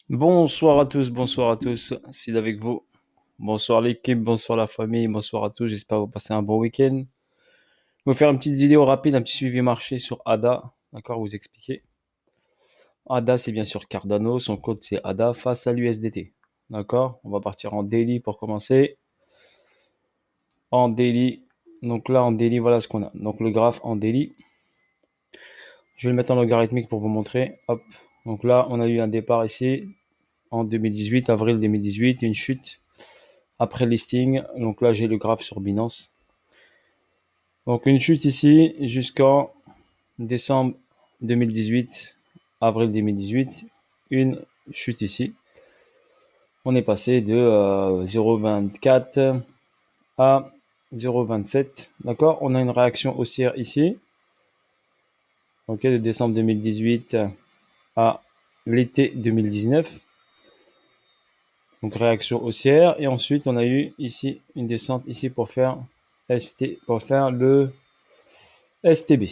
Bonsoir à tous, c'est avec vous. Bonsoir l'équipe, bonsoir la famille, bonsoir à tous, j'espère que vous passez un bon week-end. Je vais vous faire une petite vidéo rapide, un petit suivi marché sur ADA, d'accord, vous expliquer. ADA c'est bien sûr Cardano, son code c'est ADA face à l'USDT, d'accord. On va partir en daily pour commencer. En daily, donc là en daily voilà ce qu'on a. Donc le graphe en daily, je vais le mettre en logarithmique pour vous montrer. Hop, donc là on a eu un départ ici en 2018, avril 2018, une chute. Après le listing, donc là j'ai le graphe sur Binance. Donc une chute ici jusqu'en décembre 2018, avril 2018, une chute ici. On est passé de 0,24 à 0,27. D'accord. On a une réaction haussière ici. Ok, de décembre 2018 à l'été 2019. Donc réaction haussière. Et ensuite, on a eu ici une descente ici pour faire le STB.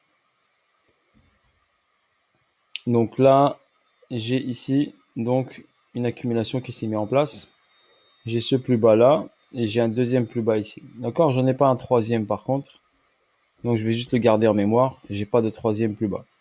Donc là, j'ai ici donc une accumulation qui s'est mise en place. J'ai ce plus bas là et j'ai un deuxième plus bas ici. D'accord, j'en ai pas un troisième par contre. Donc je vais juste le garder en mémoire. J'ai pas de troisième plus bas.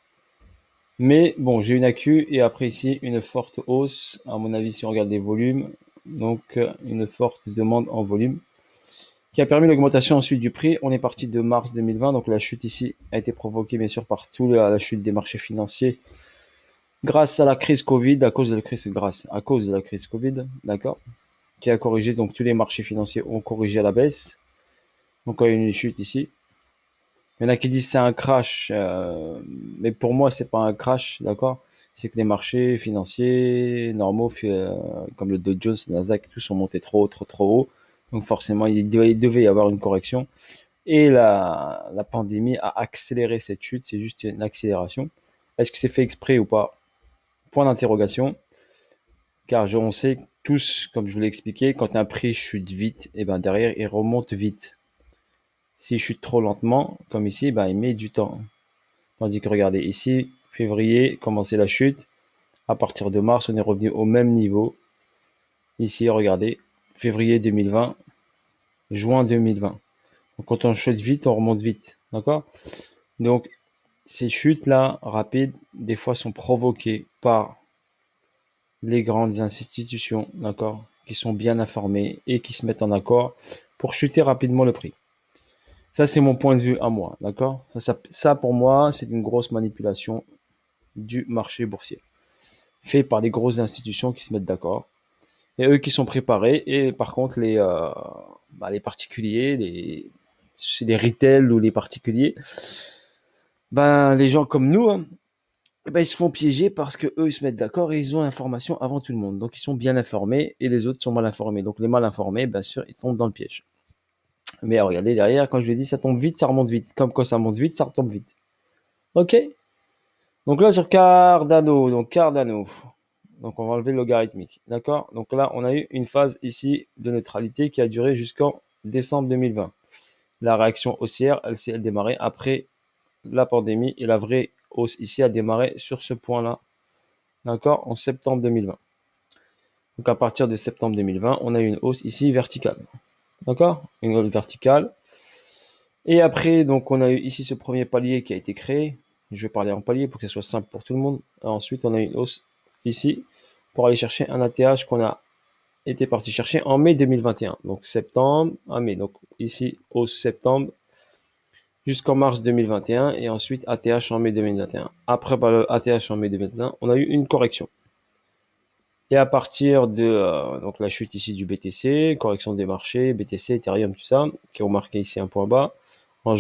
Mais bon, j'ai une accu et après ici une forte hausse. À mon avis, si on regarde les volumes, donc une forte demande en volume qui a permis l'augmentation ensuite du prix. On est parti de mars 2020, donc la chute ici a été provoquée bien sûr par la chute des marchés financiers grâce à la crise Covid, à cause de la crise Covid, d'accord, qui a corrigé, donc tous les marchés financiers ont corrigé à la baisse. Donc il y a une chute ici. Il y en a qui disent c'est un crash, mais pour moi c'est pas un crash, d'accord. C'est que les marchés financiers normaux, comme le Dow Jones, le Nasdaq, tous sont montés trop haut. Donc forcément devait y avoir une correction. Et la pandémie a accéléré cette chute, c'est juste une accélération. Est-ce que c'est fait exprès ou pas? Point d'interrogation. Car on sait tous, comme je vous l'ai expliqué, quand un prix chute vite, et ben derrière il remonte vite. S'il chute trop lentement, comme ici, ben il met du temps. Tandis que regardez ici, février, commencé la chute. À partir de mars, on est revenu au même niveau. Ici, regardez, février 2020, juin 2020. Donc quand on chute vite, on remonte vite. D'accord. Donc ces chutes-là, rapides, des fois sont provoquées par les grandes institutions, d'accord, qui sont bien informées et qui se mettent en accord pour chuter rapidement le prix. Ça, c'est mon point de vue à moi, d'accord. Ça, pour moi, c'est une grosse manipulation du marché boursier, fait par les grosses institutions qui se mettent d'accord. Et eux qui sont préparés, et par contre, les particuliers, les retail ou les particuliers, ben, les gens comme nous, hein, ben, ils se font piéger parce que eux ils se mettent d'accord et ils ont l'information avant tout le monde. Donc ils sont bien informés et les autres sont mal informés. Donc les mal informés, bien sûr, ils tombent dans le piège. Mais regardez derrière, quand je l'ai dit, ça tombe vite, ça remonte vite. Comme quand ça monte vite, ça retombe vite. Ok. Donc là sur Cardano. Donc on va enlever le logarithmique. D'accord. Donc là on a eu une phase ici de neutralité qui a duré jusqu'en décembre 2020. La réaction haussière, elle s'est démarrée après la pandémie et la vraie hausse ici a démarré sur ce point-là. D'accord, en septembre 2020. Donc à partir de septembre 2020, on a eu une hausse ici verticale. D'accord, une hausse verticale. Et après, donc on a eu ici ce premier palier qui a été créé. Je vais parler en palier pour que ce soit simple pour tout le monde. Ensuite, on a une hausse ici pour aller chercher un ATH qu'on a été parti chercher en mai 2021. Donc septembre à mai. Donc ici, hausse septembre jusqu'en mars 2021 et ensuite ATH en mai 2021. Après le ATH en mai 2021, on a eu une correction. Et à partir de donc la chute ici du BTC, correction des marchés, BTC, Ethereum, tout ça, qui ont marqué ici un point bas. En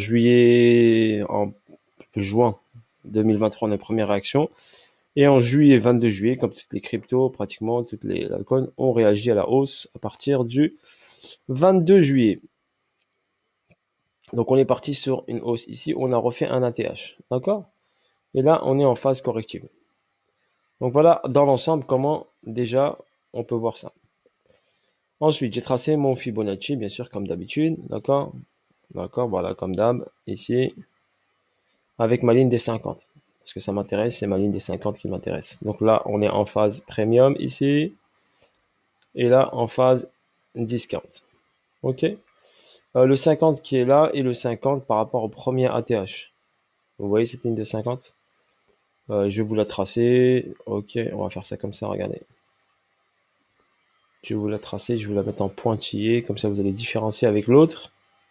juin 2023, on a une première réaction. Et en juillet, 22 juillet, comme toutes les cryptos, pratiquement toutes les altcoins ont réagi à la hausse à partir du 22 juillet. Donc on est parti sur une hausse ici, on a refait un ATH. D'accord. Et là, on est en phase corrective. Donc voilà, dans l'ensemble, comment déjà on peut voir ça. Ensuite, j'ai tracé mon Fibonacci, bien sûr, comme d'habitude. D'accord. D'accord, voilà, comme d'hab, ici, avec ma ligne des 50. parce que ça m'intéresse, c'est ma ligne des 50 qui m'intéresse. Donc là, on est en phase premium ici, et là, en phase discount. OK. Le 50 qui est là, et le 50 par rapport au premier ATH. Vous voyez cette ligne de 50? Je vais vous la tracer. OK, on va faire ça comme ça, regardez. Je vais vous la tracer, je vais la mettre en pointillé, comme ça vous allez différencier avec l'autre.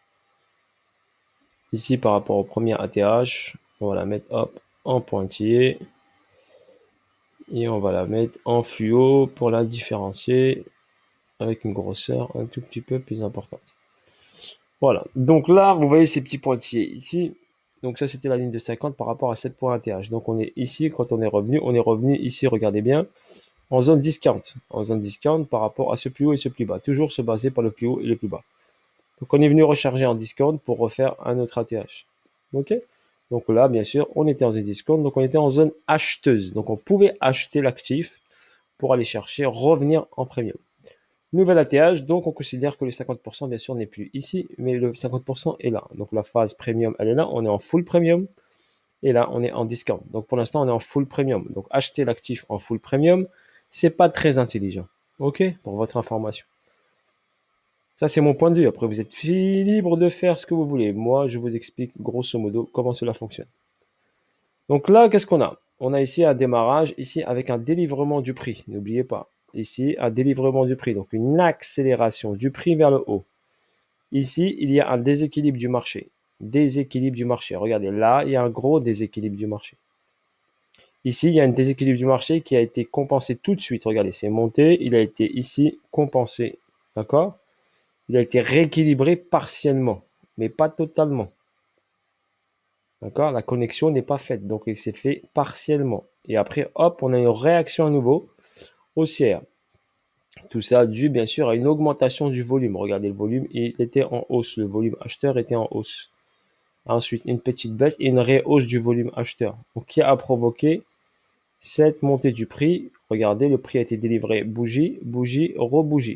Ici, par rapport au premier ATH, on va la mettre hop, en pointillé. Et on va la mettre en fluo pour la différencier avec une grosseur un tout petit peu plus importante. Voilà, donc là, vous voyez ces petits pointillés ici. Donc ça, c'était la ligne de 50 par rapport à 7.1 TH. Donc on est ici, quand on est revenu ici, regardez bien, en zone discount. En zone discount par rapport à ce plus haut et ce plus bas. Toujours se baser par le plus haut et le plus bas. Donc on est venu recharger en discount pour refaire un autre ATH. OK? Donc là, bien sûr, on était en zone discount, donc on était en zone acheteuse. Donc on pouvait acheter l'actif pour aller chercher, revenir en premium. Nouvel ATH, donc on considère que le 50% bien sûr n'est plus ici, mais le 50% est là. Donc la phase premium, elle est là, on est en full premium, et là on est en discount. Donc pour l'instant on est en full premium. Donc acheter l'actif en full premium, c'est pas très intelligent. OK? Pour votre information. Ça c'est mon point de vue. Après vous êtes libre de faire ce que vous voulez. Moi je vous explique grosso modo comment cela fonctionne. Donc là, qu'est-ce qu'on a? On a ici un démarrage, ici avec un délivrement du prix. N'oubliez pas. Ici, un délivrement du prix. Donc une accélération du prix vers le haut. Ici, il y a un déséquilibre du marché. Déséquilibre du marché. Regardez, là, il y a un gros déséquilibre du marché. Ici, il y a un déséquilibre du marché qui a été compensé tout de suite. Regardez, c'est monté. Il a été ici compensé. D'accord? Il a été rééquilibré partiellement, mais pas totalement. D'accord? La connexion n'est pas faite, donc il s'est fait partiellement. Et après, hop, on a une réaction à nouveau haussière. Tout ça dû, bien sûr, à une augmentation du volume. Regardez, le volume, il était en hausse. Le volume acheteur était en hausse. Ensuite, une petite baisse et une réhausse du volume acheteur. Donc, qui a provoqué cette montée du prix? Regardez, le prix a été délivré bougie, bougie, rebougie.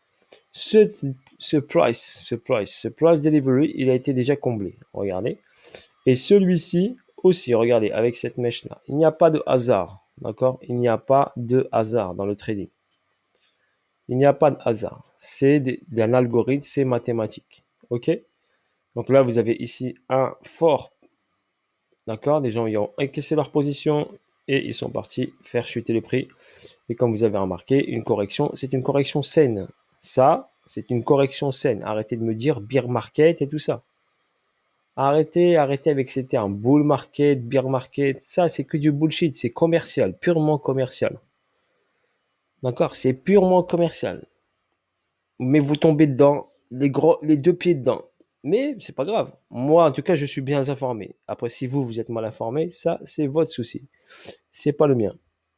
Ce price delivery, il a été déjà comblé. Regardez. Et celui-ci aussi, regardez, avec cette mèche-là, il n'y a pas de hasard, d'accord? Il n'y a pas de hasard dans le trading. Il n'y a pas de hasard. C'est un algorithme, c'est mathématique, ok? Donc là, vous avez ici un fort, d'accord? Des gens qui ont encaissé leur position et ils sont partis faire chuter le prix. Et comme vous avez remarqué, une correction, c'est une correction saine. Ça, c'est une correction saine. Arrêtez de me dire bear market et tout ça. Arrêtez avec ces termes. Bull market, bear market, ça c'est que du bullshit, c'est commercial, purement commercial. D'accord? C'est purement commercial. Mais vous tombez dedans, les deux pieds dedans. Mais c'est pas grave. Moi, en tout cas, je suis bien informé. Après, si vous êtes mal informé, ça c'est votre souci. C'est pas le mien.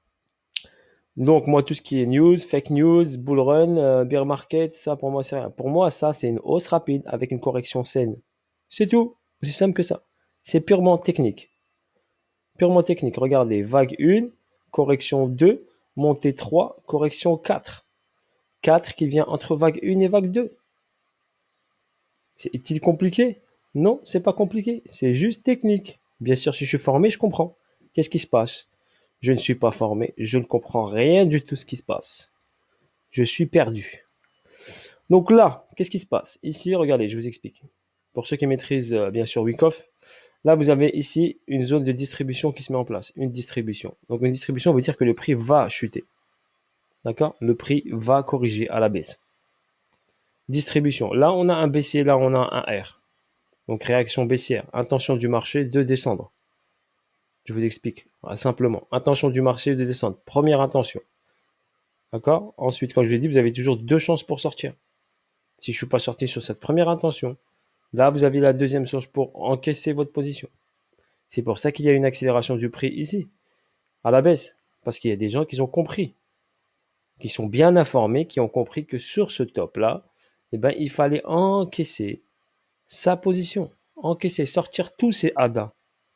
Donc moi, tout ce qui est news, fake news, bull run, bear market, ça pour moi c'est rien. Pour moi, ça c'est une hausse rapide avec une correction saine. C'est tout. Aussi simple que ça. C'est purement technique. Purement technique. Regardez, vague 1, correction 2, montée 3, correction 4. 4 qui vient entre vague 1 et vague 2. Est-il compliqué? Non, c'est pas compliqué. C'est juste technique. Bien sûr, si je suis formé, je comprends. Qu'est-ce qui se passe? Je ne suis pas formé. Je ne comprends rien du tout ce qui se passe. Je suis perdu. Donc là, qu'est-ce qui se passe? Ici, regardez, je vous explique. Pour ceux qui maîtrisent bien sûr Wyckoff, là, vous avez ici une zone de distribution qui se met en place. Une distribution. Donc, une distribution veut dire que le prix va chuter. D'accord? Le prix va corriger à la baisse. Distribution. Là, on a un baissier, là, on a un R. Donc, réaction baissière. Intention du marché de descendre. Je vous explique simplement. Intention du marché de descendre. Première intention. D'accord? Ensuite, comme je l'ai dit, vous avez toujours deux chances pour sortir. Si je ne suis pas sorti sur cette première intention, là, vous avez la deuxième chance pour encaisser votre position. C'est pour ça qu'il y a une accélération du prix ici, à la baisse. Parce qu'il y a des gens qui ont compris, qui sont bien informés, qui ont compris que sur ce top-là, eh ben, il fallait encaisser sa position. Encaisser, sortir tous ces ADA.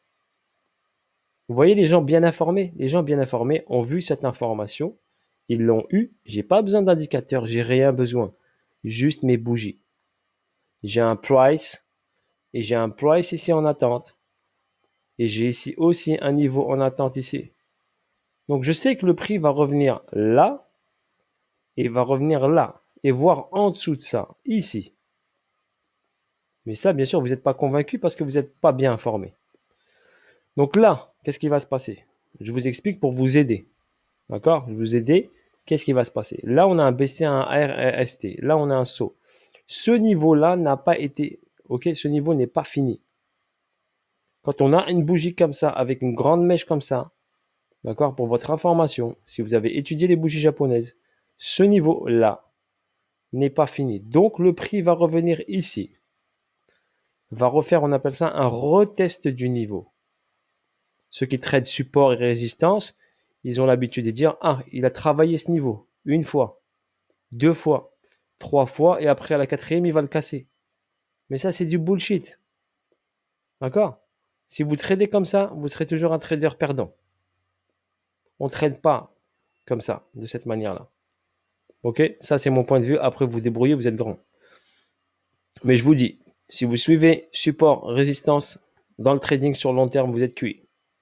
Vous voyez les gens bien informés? Les gens bien informés ont vu cette information. Ils l'ont eu. J'ai pas besoin d'indicateurs, j'ai rien besoin. Juste mes bougies. J'ai un price et j'ai un price ici en attente. Et j'ai ici aussi un niveau en attente ici. Donc, je sais que le prix va revenir là et va revenir là et voire en dessous de ça, ici. Mais ça, bien sûr, vous n'êtes pas convaincu parce que vous n'êtes pas bien informé. Donc là, qu'est-ce qui va se passer? Je vous explique pour vous aider. D'accord? Je vous aider. Qu'est-ce qui va se passer? Là, on a un BC, un RST. Là, on a un saut. Ce niveau-là n'a pas été... Ok, ce niveau n'est pas fini. Quand on a une bougie comme ça, avec une grande mèche comme ça, d'accord, pour votre information, si vous avez étudié les bougies japonaises, ce niveau-là n'est pas fini. Donc, le prix va revenir ici. Va refaire, on appelle ça un retest du niveau. Ceux qui traitent support et résistance, ils ont l'habitude de dire, ah, il a travaillé ce niveau une fois, deux fois, trois fois, et après à la quatrième, il va le casser. Mais ça, c'est du bullshit. D'accord? Si vous tradez comme ça, vous serez toujours un trader perdant. On ne trade pas comme ça, de cette manière-là. Ok? Ça, c'est mon point de vue. Après, vous débrouillez, vous êtes grand. Mais je vous dis, si vous suivez support, résistance, dans le trading sur long terme, vous êtes cuit.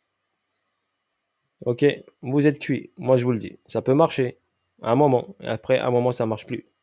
Ok? Vous êtes cuit. Moi, je vous le dis. Ça peut marcher à un moment. Et après, à un moment, ça ne marche plus.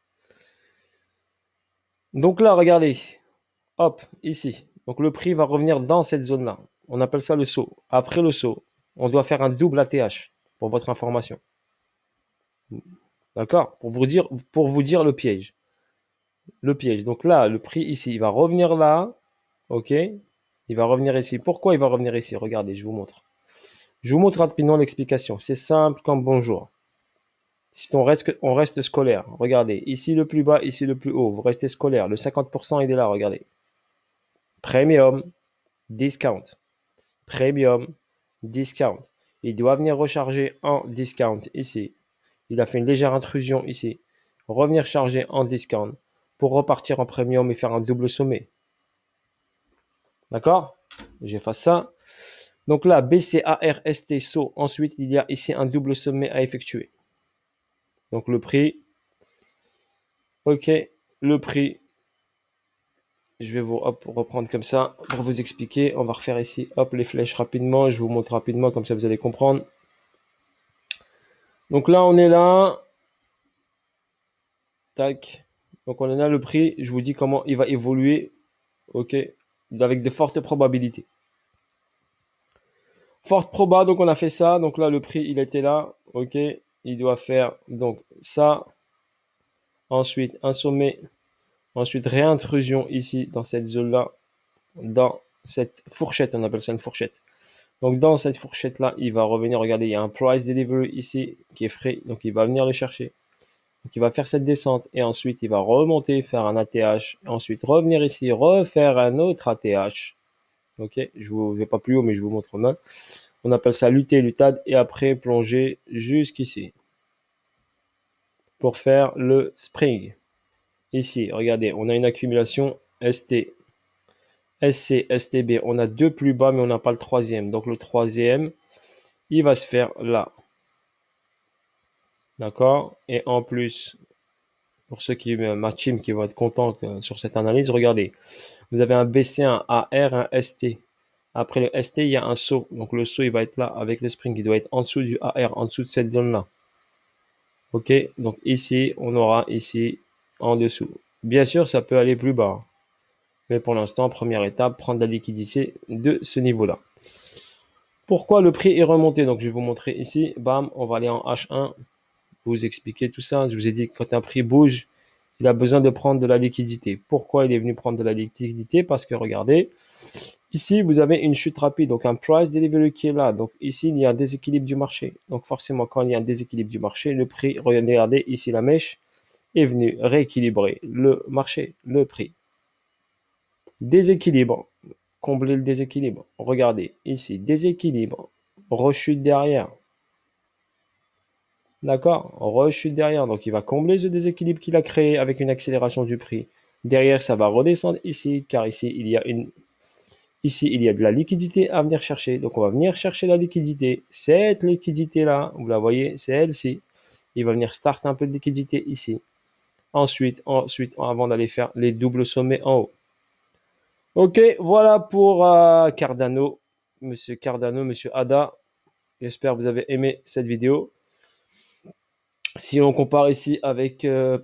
Donc là, regardez. Hop, ici. Donc le prix va revenir dans cette zone-là. On appelle ça le saut. Après le saut, on doit faire un double ATH pour votre information. D'accord? Pour vous dire le piège. Le piège. Donc là, le prix ici, il va revenir là. OK? Il va revenir ici. Pourquoi il va revenir ici? Regardez, je vous montre. Je vous montre rapidement l'explication. C'est simple comme bonjour. Si on reste scolaire, regardez. Ici le plus bas, ici le plus haut. Vous restez scolaire. Le 50%, il est là, regardez. Premium, discount. Premium, discount. Il doit venir recharger en discount ici. Il a fait une légère intrusion ici. Revenir charger en discount pour repartir en premium et faire un double sommet. D'accord? J'efface ça. Donc là, BCARST saut. Ensuite, il y a ici un double sommet à effectuer. Donc le prix. Ok, le prix. Je vais vous reprendre comme ça pour vous expliquer. On va refaire ici hop, les flèches rapidement. Je vous montre rapidement, comme ça vous allez comprendre. Donc là, on est là. Tac. Donc on est là le prix. Je vous dis comment il va évoluer. Ok. Avec de fortes probabilités. Forte proba, donc on a fait ça. Donc là, le prix, il était là. Ok. Il doit faire donc ça. Ensuite, un sommet. Ensuite, réintrusion ici, dans cette zone-là. Dans cette fourchette, on appelle ça une fourchette. Donc dans cette fourchette-là, il va revenir. Regardez, il y a un price delivery ici qui est frais. Donc il va venir le chercher. Donc il va faire cette descente et ensuite il va remonter, faire un ATH. Ensuite revenir ici, refaire un autre ATH. Ok, je ne vais pas plus haut, mais je vous montre en main. On appelle ça lutter, lutade et après plonger jusqu'ici pour faire le spring. Ici, regardez, on a une accumulation ST, SC, STB. On a deux plus bas, mais on n'a pas le troisième. Donc le troisième, il va se faire là. D'accord? Et en plus, pour ceux qui, ma team qui vont être contents sur cette analyse, regardez. Vous avez un BC, un AR, un ST. Après le ST, il y a un saut. Donc le saut, il va être là avec le spring. Il doit être en dessous du AR, en dessous de cette zone-là. Ok, donc ici, on aura ici en dessous. Bien sûr, ça peut aller plus bas. Mais pour l'instant, première étape, prendre la liquidité de ce niveau-là. Pourquoi le prix est remonté? Donc je vais vous montrer ici. Bam, on va aller en H1. Vous expliquer tout ça. Je vous ai dit que quand un prix bouge, il a besoin de prendre de la liquidité. Pourquoi il est venu prendre de la liquidité? Parce que regardez, ici vous avez une chute rapide, donc un price delivery qui est là. Donc ici il y a un déséquilibre du marché. Donc forcément quand il y a un déséquilibre du marché, le prix, regardez ici la mèche, est venue rééquilibrer le marché, le prix. Déséquilibre, combler le déséquilibre. Regardez ici, déséquilibre, rechute derrière. D'accord? Rechute derrière. Donc, il va combler ce déséquilibre qu'il a créé avec une accélération du prix. Derrière, ça va redescendre ici, car ici, il y a de la liquidité à venir chercher. Donc, on va venir chercher la liquidité. Cette liquidité-là, vous la voyez, c'est elle-ci. Il va venir start un peu de liquidité ici. Ensuite, avant d'aller faire les doubles sommets en haut. Ok, voilà pour Cardano. Monsieur Cardano, Monsieur Ada. J'espère que vous avez aimé cette vidéo. Si on compare ici avec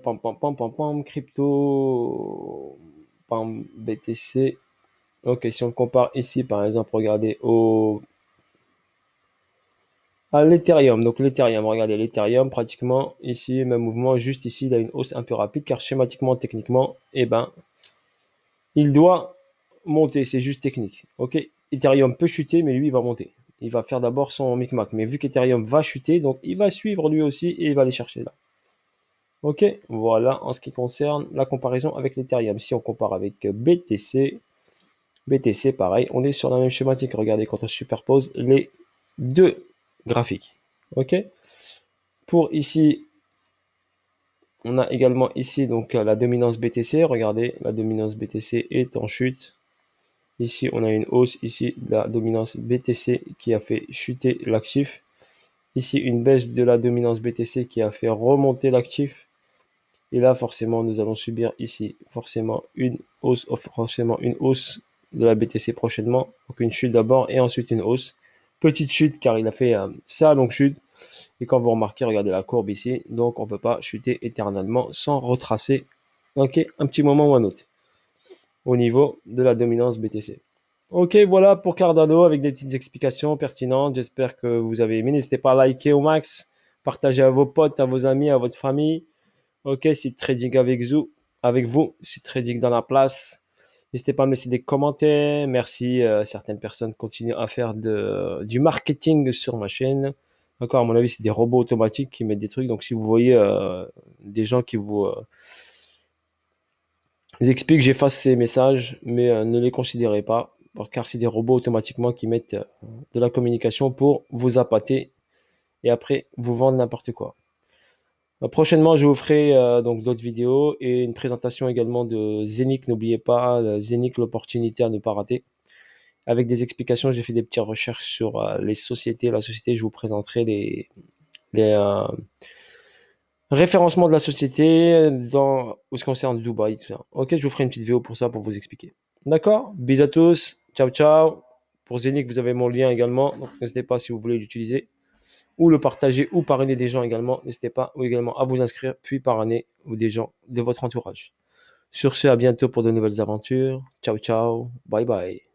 crypto, BTC. Ok, si on compare ici, par exemple, regardez à l'Ethereum. Donc l'Ethereum, regardez l'Ethereum, pratiquement ici, même mouvement, juste ici, il a une hausse un peu rapide, car schématiquement, techniquement, eh ben, il doit monter, c'est juste technique. Ok, Ethereum peut chuter, mais lui, il va monter. Il va faire d'abord son micmac. Mais vu qu'Ethereum va chuter, donc il va suivre lui aussi et il va aller chercher là. Ok, voilà en ce qui concerne la comparaison avec l'Ethereum. Si on compare avec BTC, pareil, on est sur la même schématique. Regardez quand on superpose les deux graphiques. Ok, pour ici, on a également ici donc la dominance BTC. Regardez, la dominance BTC est en chute. Ici, on a une hausse ici de la dominance BTC qui a fait chuter l'actif. Ici, une baisse de la dominance BTC qui a fait remonter l'actif. Et là, forcément, nous allons subir ici forcément une hausse de la BTC prochainement. Donc une chute d'abord et ensuite une hausse. Petite chute car il a fait sa longue chute. Et quand vous remarquez, regardez la courbe ici. Donc on ne peut pas chuter éternellement sans retracer ok, un petit moment ou un autre au niveau de la dominance BTC. Ok, voilà pour Cardano avec des petites explications pertinentes. J'espère que vous avez aimé. N'hésitez pas à liker au max, partager à vos potes, à vos amis, à votre famille. Ok, c'est trading avec vous, c'est trading dans la place. N'hésitez pas à me laisser des commentaires. Merci, certaines personnes continuent à faire du marketing sur ma chaîne. Encore, à mon avis, c'est des robots automatiques qui mettent des trucs. Donc, si vous voyez des gens qui vous expliquent, j'efface ces messages, mais ne les considérez pas, car c'est des robots automatiquement qui mettent de la communication pour vous appâter et après vous vendre n'importe quoi. Prochainement, je vous ferai donc d'autres vidéos et une présentation également de Zenic. N'oubliez pas, Zenic, l'opportunité à ne pas rater. Avec des explications, j'ai fait des petites recherches sur les sociétés. La société, je vous présenterai les référencements de la société dans ce qui concerne Dubaï, tout ça. Ok, je vous ferai une petite vidéo pour ça, pour vous expliquer. D'accord? Bisous à tous. Ciao, ciao. Pour Zenic, vous avez mon lien également. Donc, n'hésitez pas si vous voulez l'utiliser ou le partager ou parrainer des gens également. N'hésitez pas ou également à vous inscrire, puis parrainer ou des gens de votre entourage. Sur ce, à bientôt pour de nouvelles aventures. Ciao, ciao. Bye, bye.